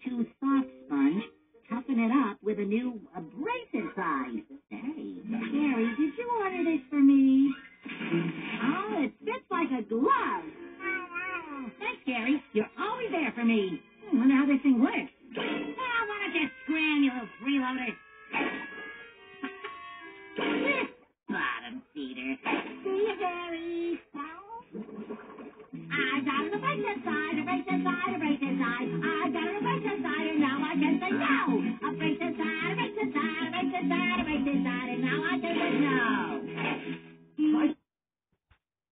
Tooth Soft Sponge. Toughen it up with a new abrasive side. Hey, Gary, did you order this for me? Oh, it fits like a glove. Thanks, Gary. You're always there for me.